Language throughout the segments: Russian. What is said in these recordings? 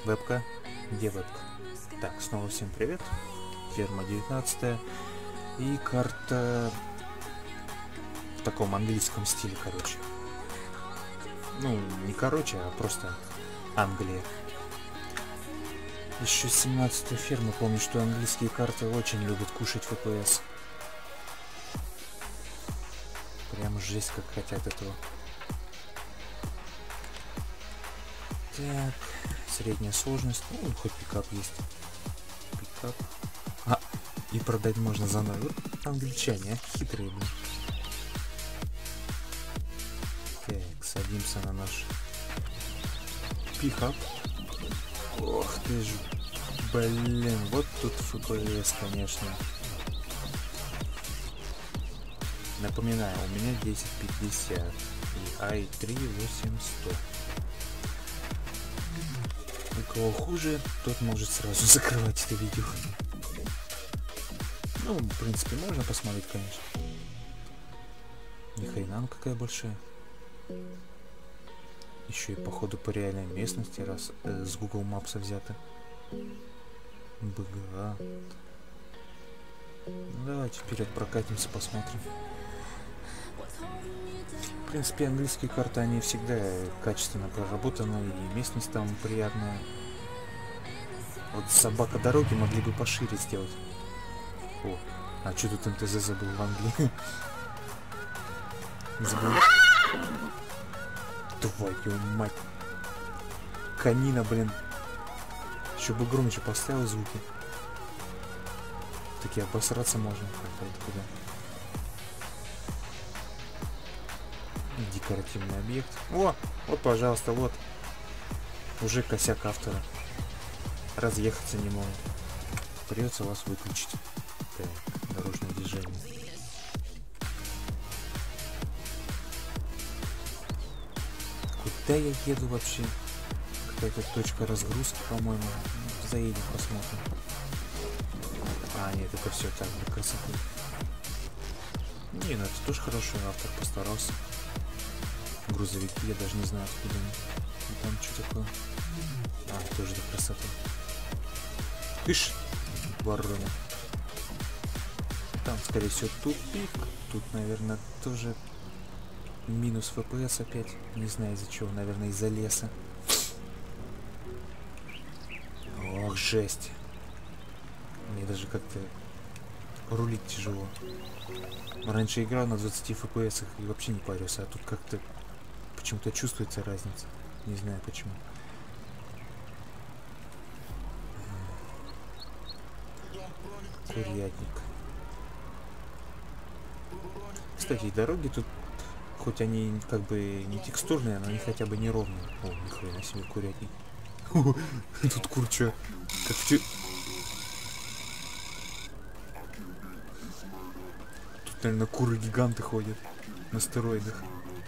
Вебка? Где вебка? Так, снова всем привет. Ферма 19 и карта в таком английском стиле, короче. Ну, не короче, а просто Англия. Еще 17-я ферма, помню, что английские карты очень любят кушать FPS. Прям жесть, как хотят этого. Так, средняя сложность. Ну, хоть пикап есть. Пикап. А, и продать можно за 0. Вот англичане, а? Хитрые, блин. Так, садимся на наш пикап. Ох ты ж, блин, вот тут FPS, конечно. Напоминаю, у меня 1050 и i3 8100. У кого хуже, тот может сразу закрывать это видео. Ну, в принципе, можно посмотреть, конечно. Ни хрена, ну какая большая. Еще и походу по реальной местности, раз с Google Maps взято. БГА. Ну, давайте вперед прокатимся, посмотрим. В принципе, английские карты, они всегда качественно проработаны, и местность там приятная. Вот собака дороги могли бы пошире сделать. О, а что тут МТЗ забыл в Англии? Забыл. Твою мать. Канина, блин. Еще бы громче поставил звуки. Такие обосраться можно. Куда? Декоративный объект. О, вот, пожалуйста, вот. Уже косяк автора. Разъехаться не могут. Придется вас выключить. Так, дорожное движение. Куда я еду вообще? Какая-то точка разгрузки, по-моему. Заедем, посмотрим. А, нет, это все так, для красоты. Не, ну это тоже хороший автор, постарался. Грузовики, я даже не знаю, откуда они. И там что такое? А, тоже для красоты. Ишь, ворона. Там, скорее всего, тупик. Тут, наверное, тоже минус FPS опять. Не знаю из-за чего, наверное, из-за леса. Ох, жесть. Мне даже как-то рулить тяжело. Раньше играл на 20 FPS и вообще не парился, а тут как-то почему-то чувствуется разница. Не знаю почему. Курятник. Кстати, дороги тут, хоть они как бы не текстурные, но они хотя бы не ровные. О, нихрена себе курятник. Тут курча. Как в... Тут, наверное, куры-гиганты ходят на стероидах.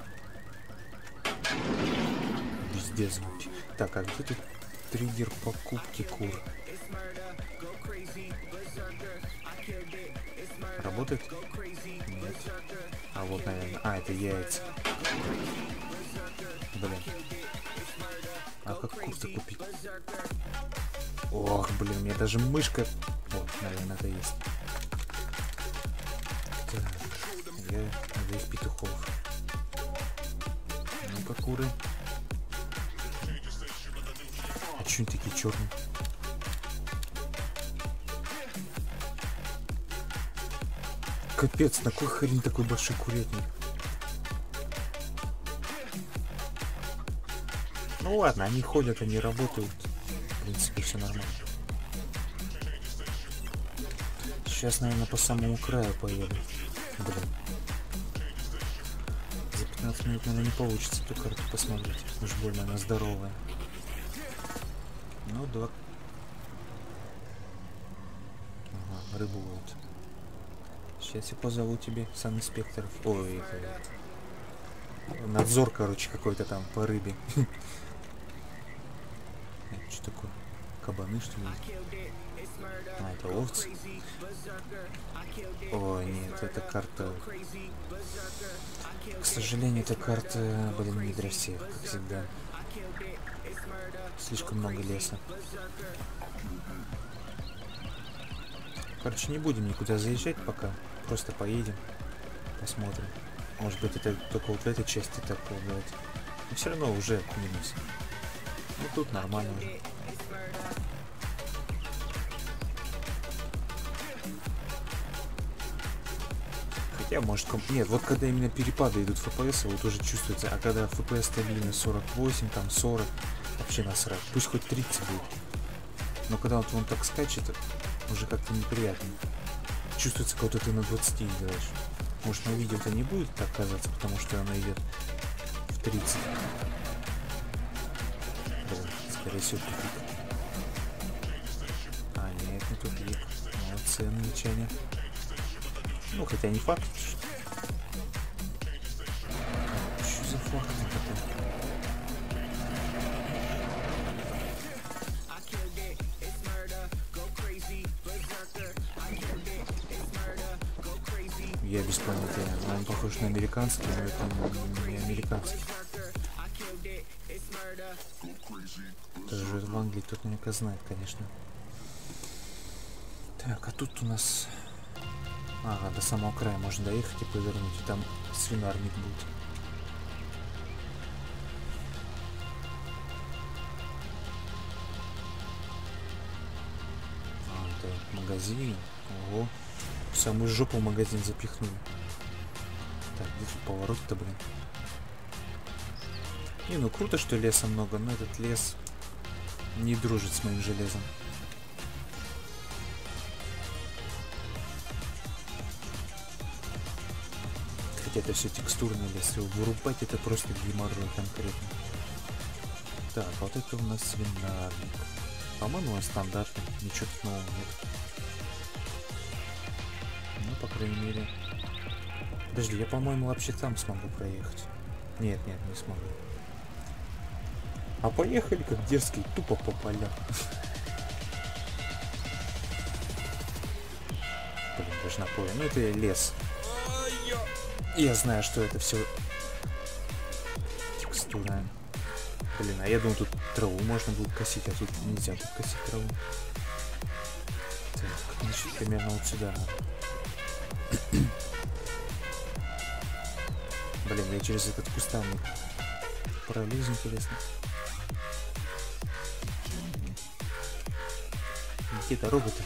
Пиздец. Так, а где тут триггер покупки кур? Работает? Нет. А вот, наверное. А, это яйца. Блин. А как кур-то купить? Ох, блин, у меня даже мышка... Вот, наверное, это есть. Так, я весь петухов. Ну-ка, куры. А чё они такие черные? Капец, на кой хрен такой большой курятник? Ну ладно, они ходят, они работают. В принципе, все нормально. Сейчас, наверное, по самому краю поеду. Блин. За 15 минут, наверное, не получится эту карту посмотреть. Уж больно она здоровая. Ну, да. Ага, рыбу вот. Сейчас я позову тебе санинспекторов. Ой, это... Надзор, короче, какой-то там по рыбе. Что такое? Кабаны, что ли? А, это овцы. Ой, нет, это карта... К сожалению, эта карта, блин, не для всех, как всегда. Слишком много леса. Короче, не будем никуда заезжать пока. Просто поедем. Посмотрим. Может быть, это только вот в этой части так пугает. Но все равно уже минус. Ну тут нормально уже. Хотя, может, нет, вот когда именно перепады идут в FPS, вот уже чувствуется. А когда FPS стабильно 48, там 40, вообще насрать. Пусть хоть 30 будет. Но когда вот он так скачет, уже как-то неприятно. Чувствуется, как будто ты на 20 играешь. Может, на видео это не будет так казаться, потому что оно идет в 30. Блин, скорее всего, тупик. А, нет, не тупик. Молодцы, англичане. Ну, хотя не факт. Что за факт? Я без понятия. Он похож на американский, но это не американский. Кто живет в Англии, тот наверняка знает, конечно. Так, а тут у нас... Ага, до самого края можно доехать и повернуть. И там свинарник будет. А, это магазин. Ого. В самую жопу магазин запихнули. Так, где тут поворот-то, блин? Не, ну круто, что леса много, но этот лес не дружит с моим железом. Хотя это все текстурный лес, его вырубать это просто геморрой конкретно. Так, вот это у нас свинарник. По-моему, он стандартный, ничего тут нового нет. Ну, по крайней мере... Подожди, я, по-моему, вообще там смогу проехать. Нет, нет, не смогу. А поехали как дерзкий, тупо по полям. Блин, даже на поле. Ну, это лес. Я знаю, что это все текстурное. Блин, а я думал, тут траву можно будет косить, а тут нельзя тут косить траву. Так, значит, примерно вот сюда надо. Блин, я через этот кустарник пролезу, интересно. Где дорога-то?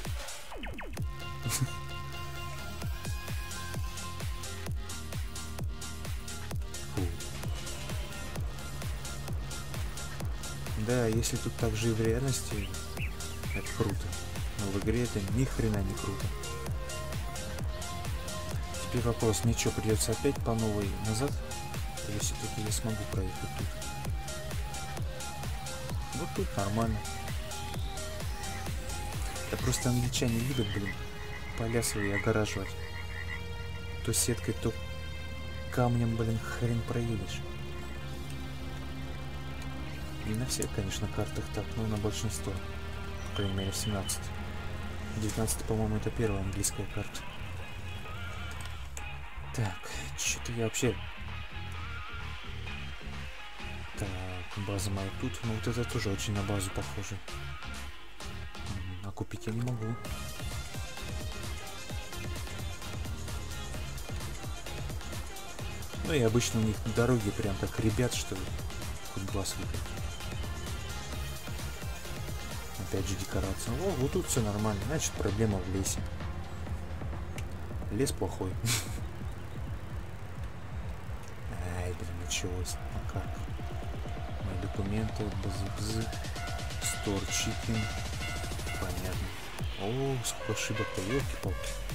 Да, если тут так же и в реальности, это круто. Но в игре это ни хрена не круто. Теперь вопрос, мне что, придется опять по новой назад? Или все-таки я смогу проехать тут? Вот тут нормально. Да просто англичане любят, блин, поля свои огораживать. То сеткой, то камнем, блин, хрен проедешь. Не на всех, конечно, картах так, но на большинство. По крайней мере, в 17. 19, по-моему, это первая английская карта. Так, что-то я вообще... Так, база моя тут. Ну вот это тоже очень на базу похоже. А купить я не могу. Ну и обычно у них дороги прям так ребят, что хоть глаз выкать. Опять же декорация. О, вот тут все нормально. Значит, проблема в лесе. Лес плохой. Ай, блин, началось. А как? Мои документы, бз-бз, стор чикен. Понятно. О, сколько ошибок-то, ёлки-палки.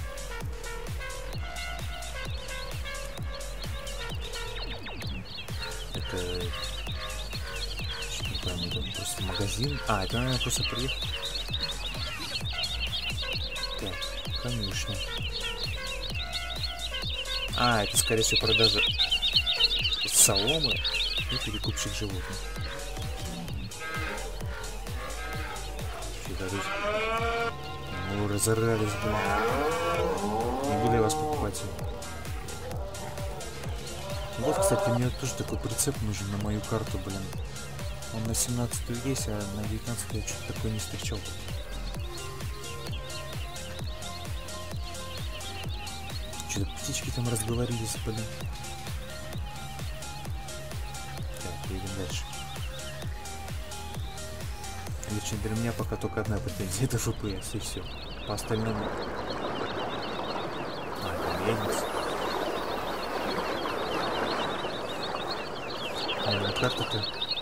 Это... Не пойму, это просто магазин. А, это, наверное, просто приехал. Так, конюшня. А, это, скорее всего, продажа соломы и перекупщик животных. Что-то тут... Ну, разорались, блин. Не буду я вас покупать. Вот, кстати, мне тоже такой прицеп нужен на мою карту, блин. Он на 17 есть, а на 19 я что-то такое не встречал. Что-то птички там разговорились, блин. Так, едем дальше. Лично для меня пока только одна претензия, это FPS, и все. По остальному... это мельница. Карта-то...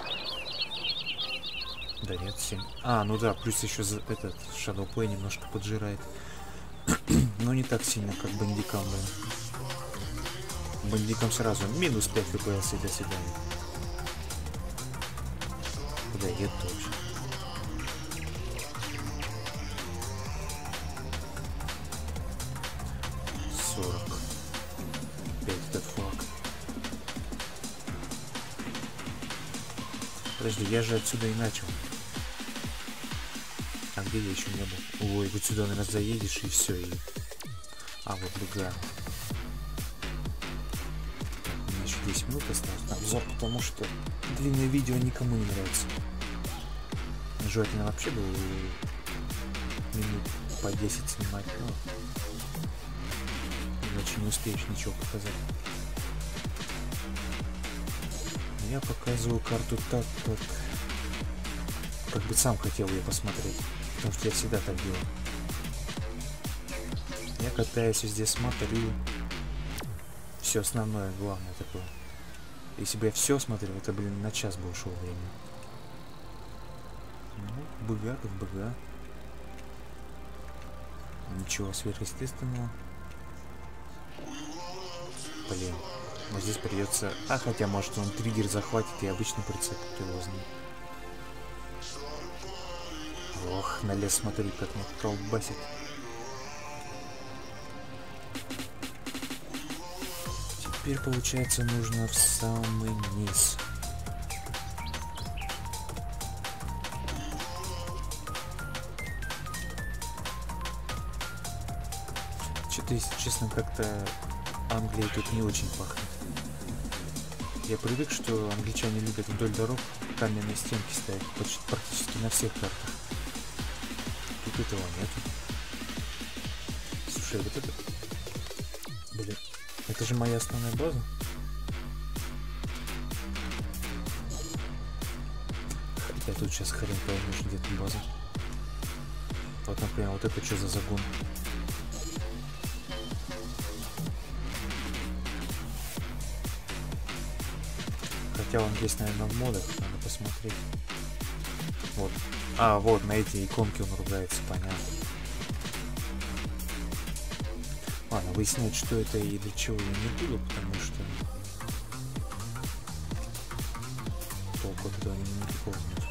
Да нет, 7. Ну да, плюс еще этот Shadow Play немножко поджирает. Но не так сильно, как бандикам, блин. Бандикам сразу минус 5 FPS и до свидания. Куда едет точно. Подожди, я же отсюда и начал. А где я еще не был? Ой, вот сюда, наверное, заедешь и все. И... вот БГ. У меня еще 10 минут осталось на обзор, потому что длинное видео никому не нравится. Желательно вообще было минут по 10 снимать, но иначе не успеешь ничего показать. Я показываю карту так, как бы сам хотел ее посмотреть, потому что я всегда так делаю. Я катаюсь везде, смотрю все основное, главное такое. Если бы я все смотрел, это, блин, на час бы ушло время. Ну, БГ как БГ. Ничего сверхъестественного. Блин. Но здесь придется... хотя, может, он триггер захватит и обычный прицеп привозный. Ох, на лес смотри, как меня колбасит. Теперь, получается, нужно в самый низ. Что-то, если честно, как-то Англия тут не очень пахнет. Я привык, что англичане любят вдоль дорог каменные стенки ставить практически на всех картах. Тут этого нету. Слушай, вот это... Блин, это же моя основная база. Хотя тут сейчас хрен поймешь, где тут база. Вот, например, вот это что за загон? Хотя он есть, наверное, в модах, надо посмотреть. Вот. Вот на эти иконки он ругается, понятно. Ладно, выяснять, что это и для чего я не буду, потому что толку от этого никакого нет.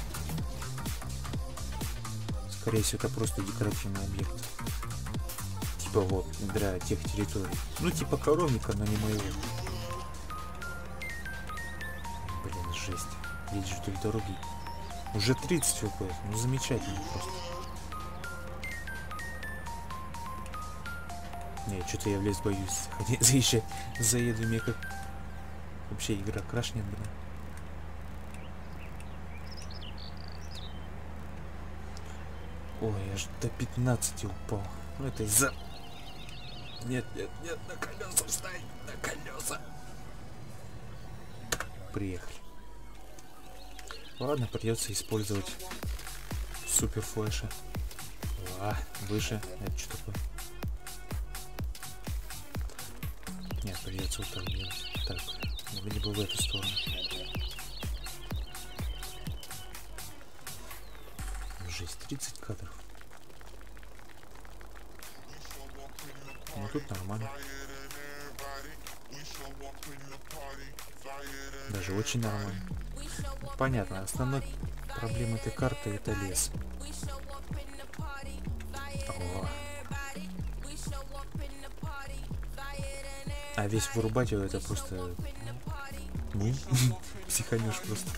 Скорее всего, это просто декоративный объект. Типа вот, для тех территорий. Ну, типа коровника, но не моего. Жесть. Едешь вдоль дороги. Уже 30 FPS. Ну замечательно просто. Не, что-то я в лес боюсь. Заезжать. Заеду, мне как... Вообще игра крашнет, блин. Ой, я аж до 15 упал. Ну это из-за... Нет, на колеса встань, на колеса. Приехали. Ладно, придется использовать супер флеша. Выше. Это что такое? Нет, придется вот так делать. Так, либо в эту сторону. Жесть, 30 кадров. Ну тут нормально. Даже очень нормально. Понятно, основной проблема этой карты — это лес. А весь вырубать его — это просто... Ну, психанешь просто.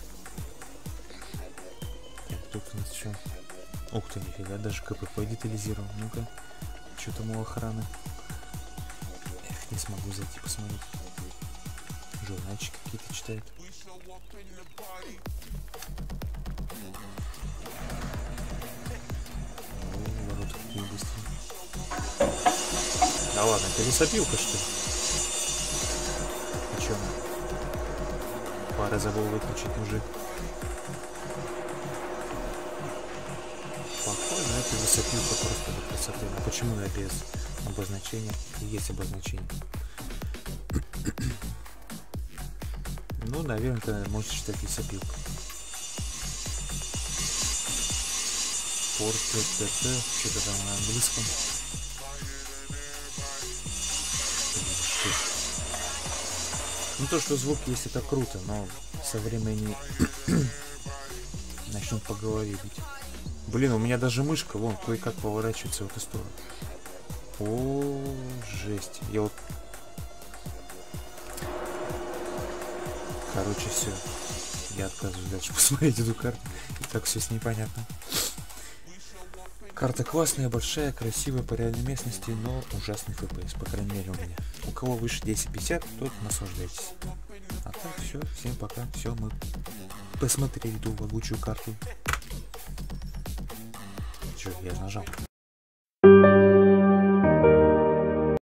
Тут у нас что? Ух ты, нифига, даже КПП детализировал. Ну-ка, что там у охраны? Эх, не смогу зайти посмотреть. Журнальчики какие-то читают. Ой, ворота какие быстрые. Да ладно, это лесопилка, что ли? О чем? Пары забыл выключить, мужик. Похоже, это лесопилка просто до красоты. А почему я без обозначения? Есть обозначение. Ну, наверное, это можно считать лесопилкой. Порт, что-то там на английском. Ну, то, что звук есть, это круто, но со временем начнут по голове бить. Блин, у меня даже мышка, вон, кое-как поворачивается в эту сторону. О, жесть. Я вот... Короче, все. Я отказываюсь дальше посмотреть эту карту. И так все с ней понятно. Карта классная, большая, красивая по реальной местности, но ужасный FPS, по крайней мере у меня. У кого выше 1050, тот наслаждайтесь. А так все, всем пока. Все, мы посмотрели эту могучую карту. Че, я нажал.